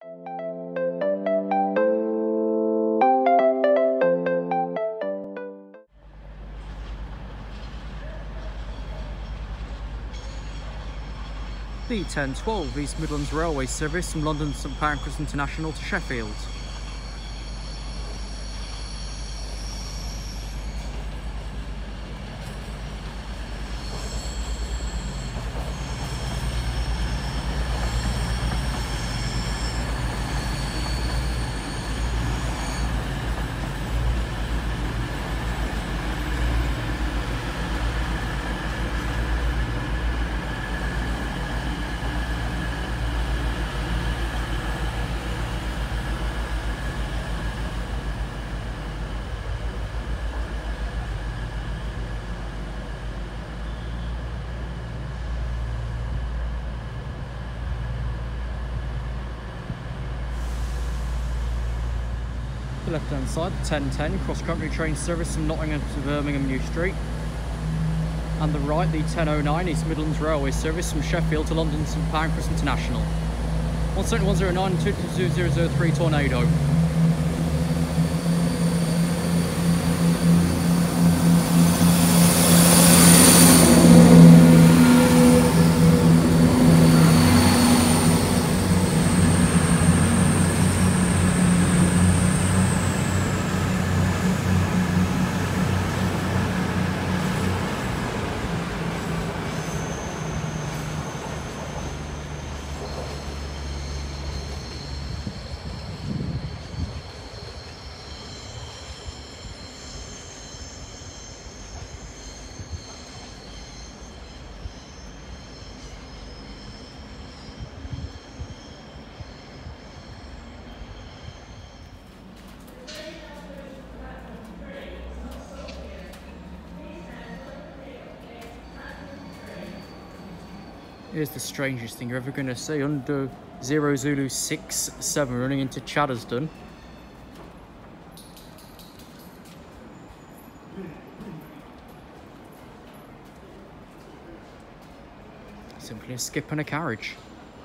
The 1012 East Midlands Railway service from London St Pancras International to Sheffield. The left hand side, the 1010 cross-country train service from Nottingham to Birmingham New Street, and the right, the 1009 East Midlands Railway service from Sheffield to London St Pancras International. 17109 22003 Tornado. Here's the strangest thing you're ever going to see. Under 0 Zulu 67 running into Chaddersden. Simply a skip and a carriage.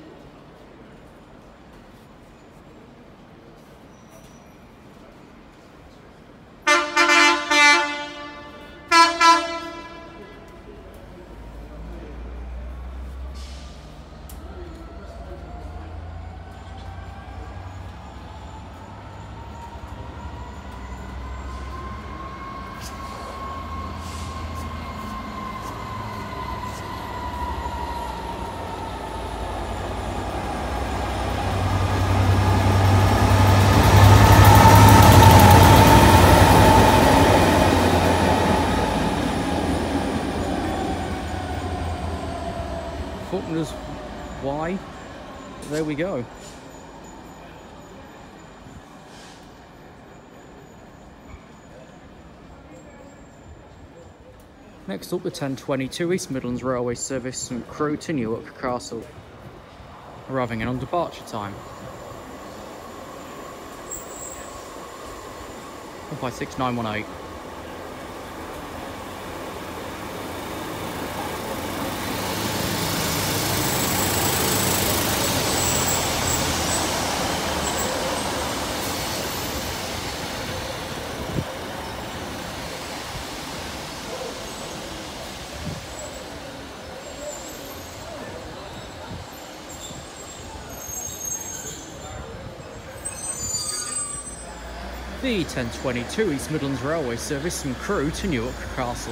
Faulkner's Y. There we go. Next up, the 1022 East Midlands Railway service from Crewe to Newark Castle, arriving in on departure time. 156 918. The 1022 East Midlands Railway service from Crewe to Newark Castle.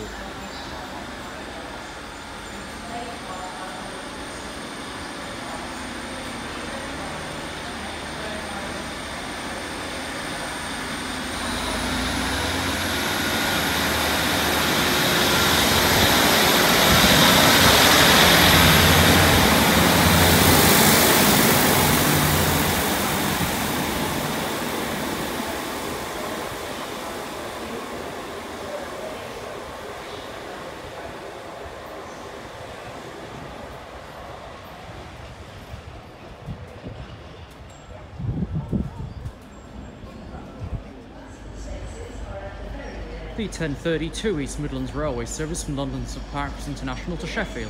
The 1032 East Midlands Railway service from London St Pancras International to Sheffield.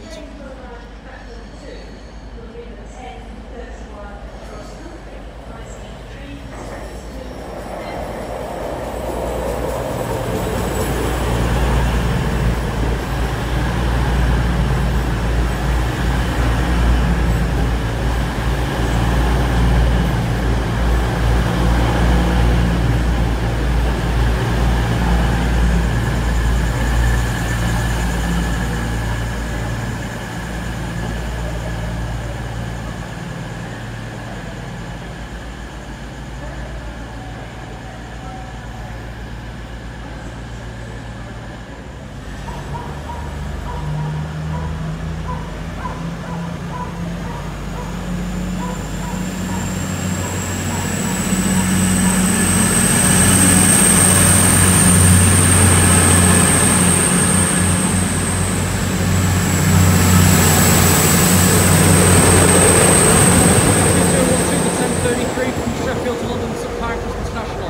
Street from Sheffield to London St Pancras International.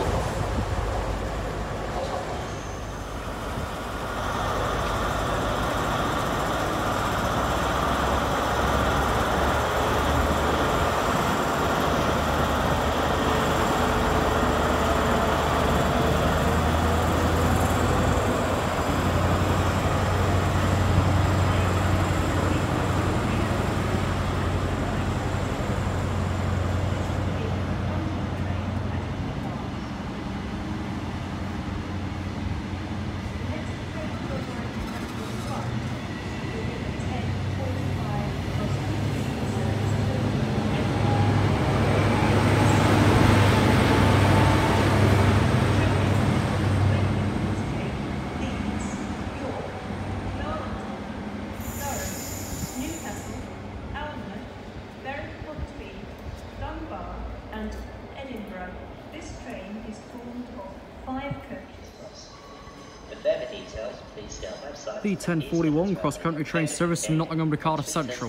The 1041 cross-country train service from Nottingham to Cardiff Central.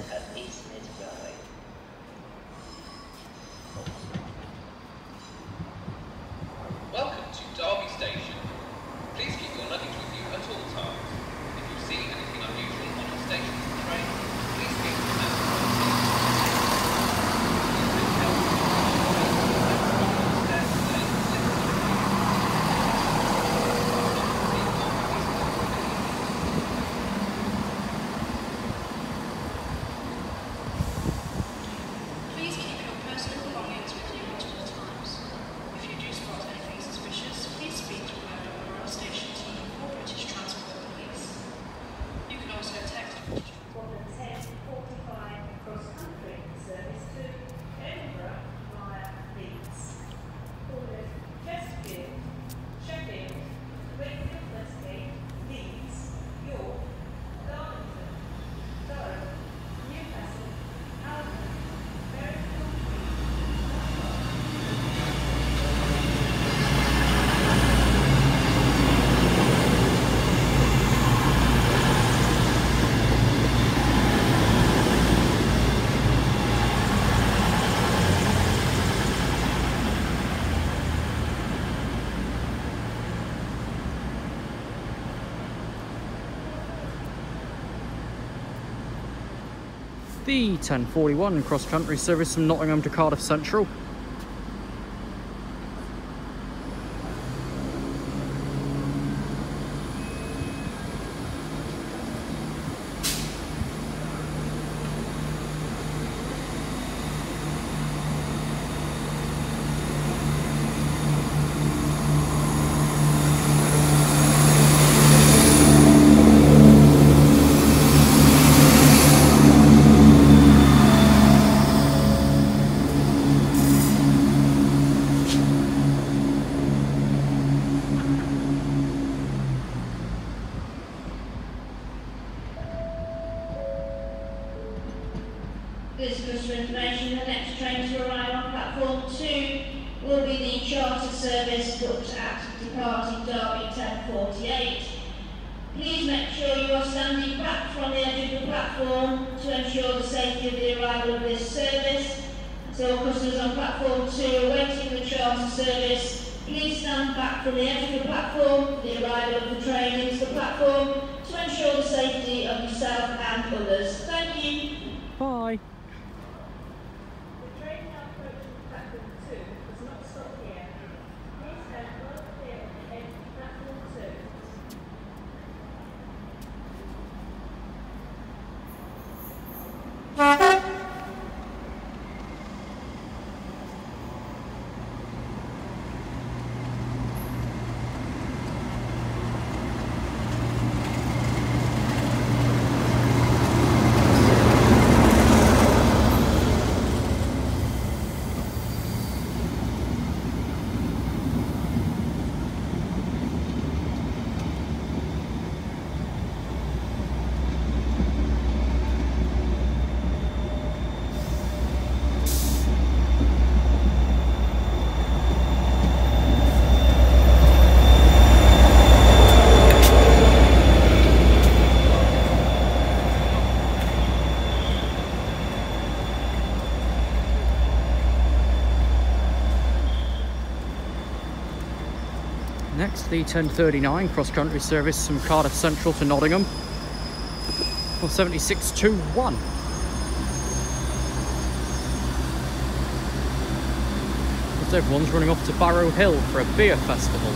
Welcome to Derby Station. Please keep your luggage with you at all times. If you see anything unusual on your station of the train, please speak to the man. The 1041 cross-country service from Nottingham to Cardiff Central. Listeners for information, the next train to arrive on platform 2 will be the charter service booked at departing Derby 1048. Please make sure you are standing back from the edge of the platform to ensure the safety of the arrival of this service. So customers on platform 2 awaiting the charter service, please stand back from the edge of the platform for the arrival of the train into the platform to ensure the safety of yourself and others. Thank you. Bye. Next, the 1039 cross-country service from Cardiff Central to Nottingham for 76.21. As everyone's running off to Barrow Hill for a beer festival.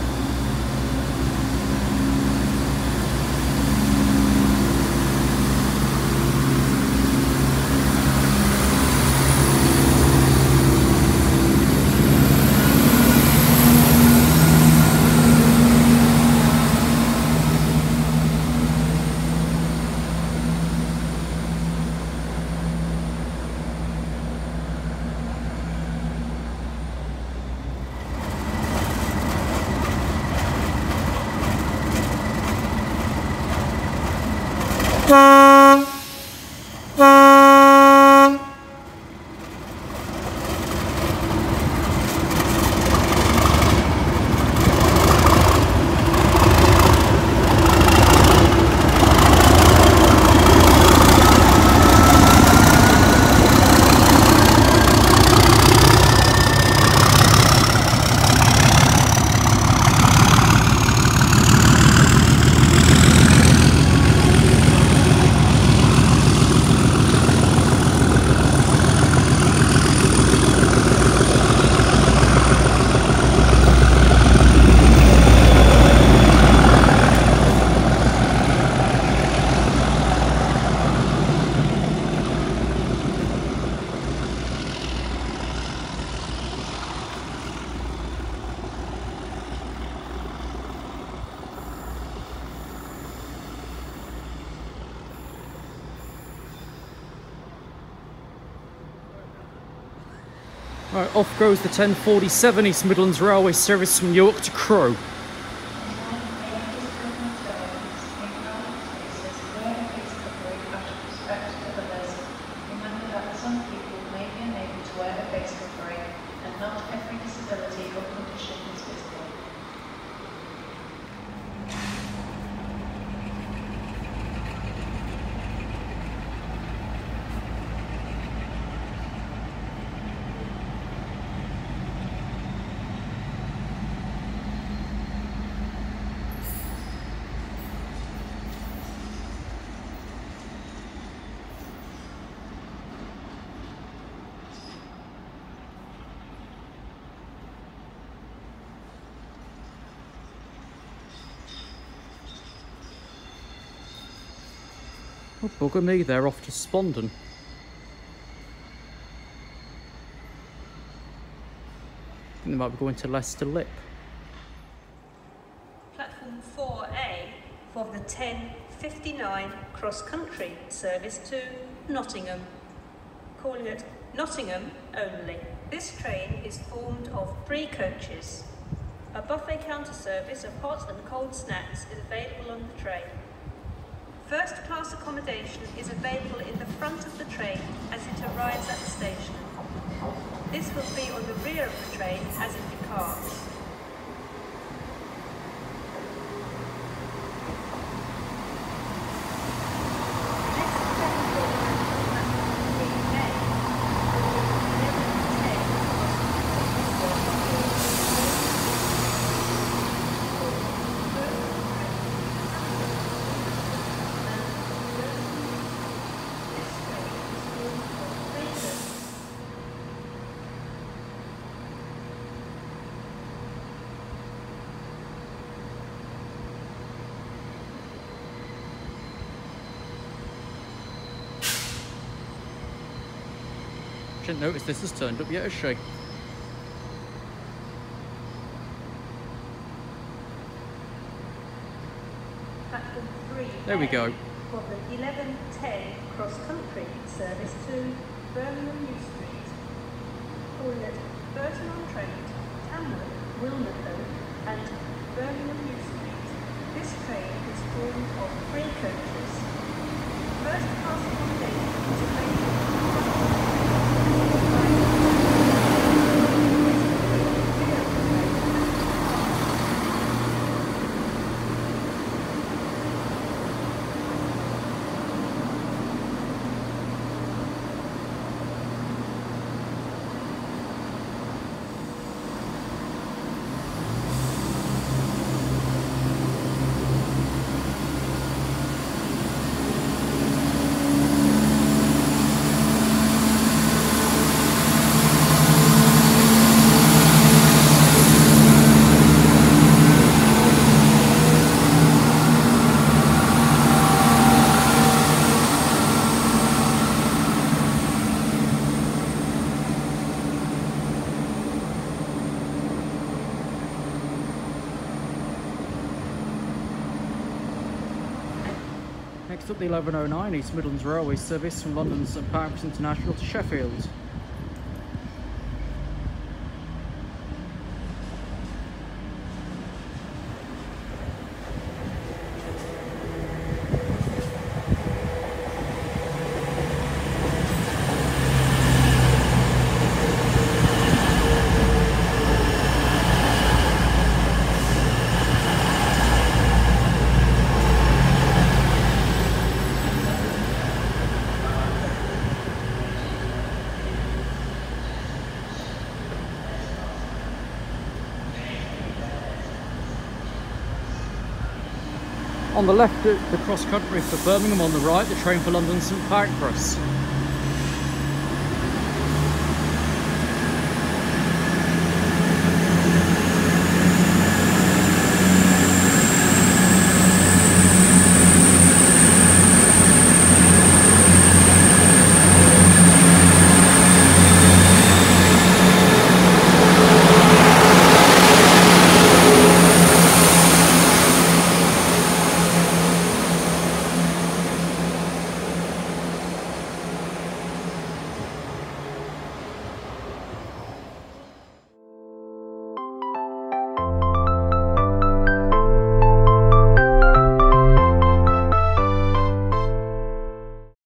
Right, off goes the 1047 East Midlands Railway service from York to Crewe. Oh, bugger me, they're off to Spondon. I think they might be going to Leicester Lip. Platform 4A for the 1059 cross-country service to Nottingham. Calling it Nottingham only. This train is formed of 3 coaches. A buffet counter service of hot and cold snacks is available on the train. First class accommodation is available in the front of the train as it arrives at the station. This will be on the rear of the train as it departs. Didn't notice this has turned up yet, has she? Platform 3 There we go. For the 1110 cross-country service to Birmingham New Street. Calling it Burton-on-Trent, Tamworth, Wilmington and Birmingham New Street. This train is formed of 3 coaches. First class accommodation is available. Next up, the 1109 East Midlands Railway service from London St Pancras International to Sheffield. On the left, the cross country for Birmingham. On the right, the train for London St Pancras.